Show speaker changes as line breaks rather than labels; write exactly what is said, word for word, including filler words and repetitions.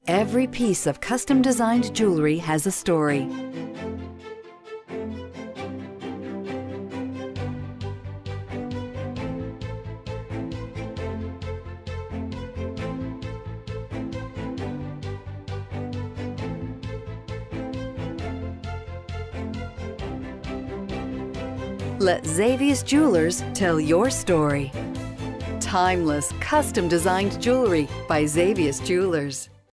Every piece of custom-designed jewelry has a story. Let Xavius Jewelers tell your story. Timeless, custom-designed jewelry by Xavius Jewelers.